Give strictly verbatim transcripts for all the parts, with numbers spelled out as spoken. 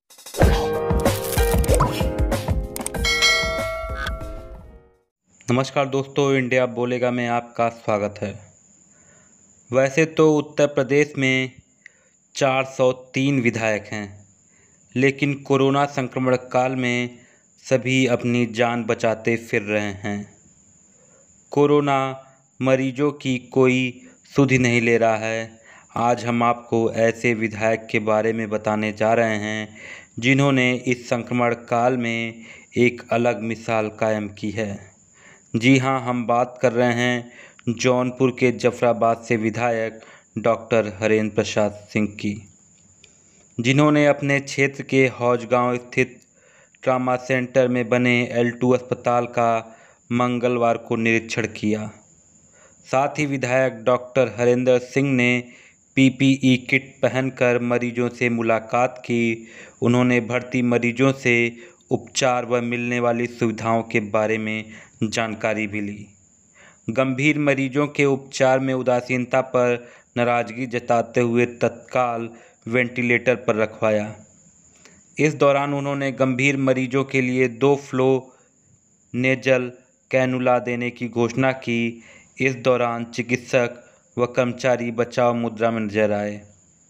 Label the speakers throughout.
Speaker 1: नमस्कार दोस्तों, इंडिया बोलेगा में आपका स्वागत है। वैसे तो उत्तर प्रदेश में चार सौ तीन विधायक हैं, लेकिन कोरोना संक्रमण काल में सभी अपनी जान बचाते फिर रहे हैं। कोरोना मरीजों की कोई सुधि नहीं ले रहा है। आज हम आपको ऐसे विधायक के बारे में बताने जा रहे हैं जिन्होंने इस संक्रमण काल में एक अलग मिसाल कायम की है। जी हाँ, हम बात कर रहे हैं जौनपुर के जफराबाद से विधायक डॉक्टर हरेंद्र प्रसाद सिंह की, जिन्होंने अपने क्षेत्र के हौजगांव स्थित ट्रामा सेंटर में बने एल टू अस्पताल का मंगलवार को निरीक्षण किया। साथ ही विधायक डॉक्टर हरेंद्र सिंह ने पी पी ई किट पहनकर मरीजों से मुलाकात की। उन्होंने भर्ती मरीजों से उपचार व मिलने वाली सुविधाओं के बारे में जानकारी भी ली। गंभीर मरीजों के उपचार में उदासीनता पर नाराजगी जताते हुए तत्काल वेंटिलेटर पर रखवाया। इस दौरान उन्होंने गंभीर मरीजों के लिए दो फ्लो नेजल कैनुला देने की घोषणा की। इस दौरान चिकित्सक व कर्मचारी बचाव मुद्रा में नजर आए।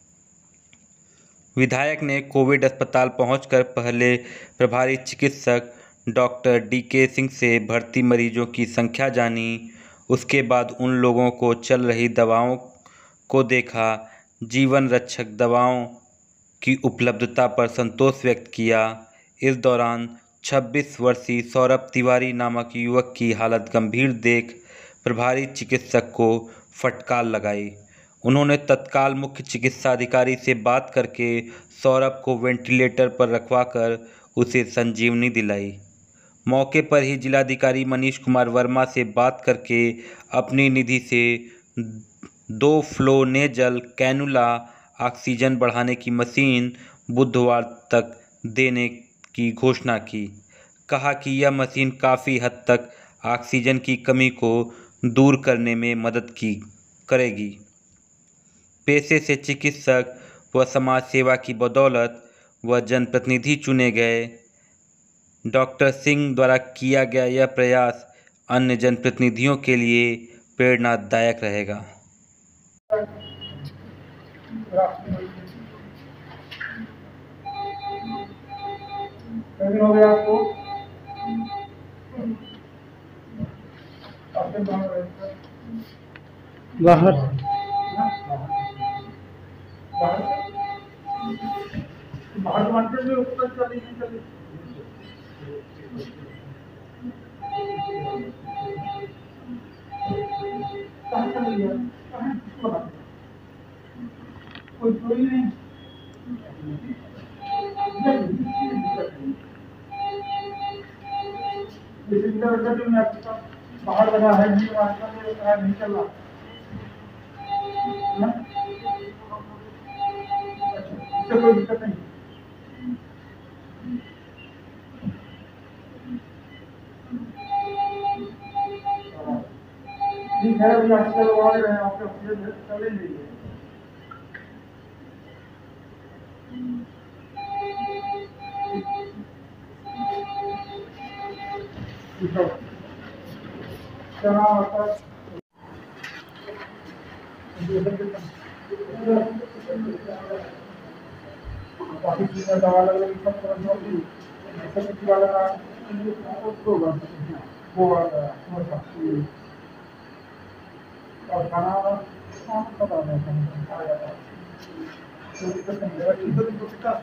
Speaker 1: विधायक ने कोविड अस्पताल पहुंचकर पहले प्रभारी चिकित्सक डॉक्टर डी के सिंह से भर्ती मरीजों की संख्या जानी। उसके बाद उन लोगों को चल रही दवाओं को देखा। जीवन रक्षक दवाओं की उपलब्धता पर संतोष व्यक्त किया। इस दौरान छब्बीस वर्षीय सौरभ तिवारी नामक युवक की हालत गंभीर देख प्रभारी चिकित्सक को फटकार लगाई। उन्होंने तत्काल मुख्य चिकित्सा अधिकारी से बात करके सौरभ को वेंटिलेटर पर रखवाकर उसे संजीवनी दिलाई। मौके पर ही जिलाधिकारी मनीष कुमार वर्मा से बात करके अपनी निधि से दो फ्लो नेजल कैनुला ऑक्सीजन बढ़ाने की मशीन बुधवार तक देने की घोषणा की। कहा कि यह मशीन काफ़ी हद तक ऑक्सीजन की कमी को दूर करने में मदद की करेगी। पेशे से चिकित्सक व समाज सेवा की बदौलत व जनप्रतिनिधि चुने गए डॉक्टर सिंह द्वारा किया गया यह प्रयास अन्य जनप्रतिनिधियों के लिए प्रेरणादायक रहेगा।
Speaker 2: हो गया आपको बाहर बाहर मार्केट में ऊपर चली चली कहाँ चल गया कोई कोई नहीं बाहर लगा है नहीं नहीं चल रहा इससे कोई दिक्कत नहीं। ठीक है, अभी आजकल लगा रहे हैं आपके ऑक्सीजन चले नहीं है। क्या होता है काफी चीजें दवा लग रही सब तरह की ऐसा कुछ वाला उसको वो और खाना पता नहीं तो दिक्कत नहीं है। ठीक है, तो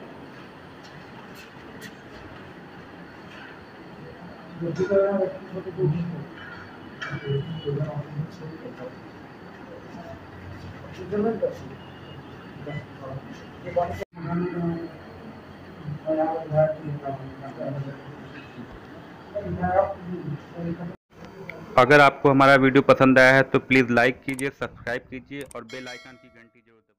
Speaker 1: अगर आपको हमारा वीडियो पसंद आया है तो प्लीज़ लाइक कीजिए, सब्सक्राइब कीजिए और बेल आइकन की घंटी जरूर दबाइए।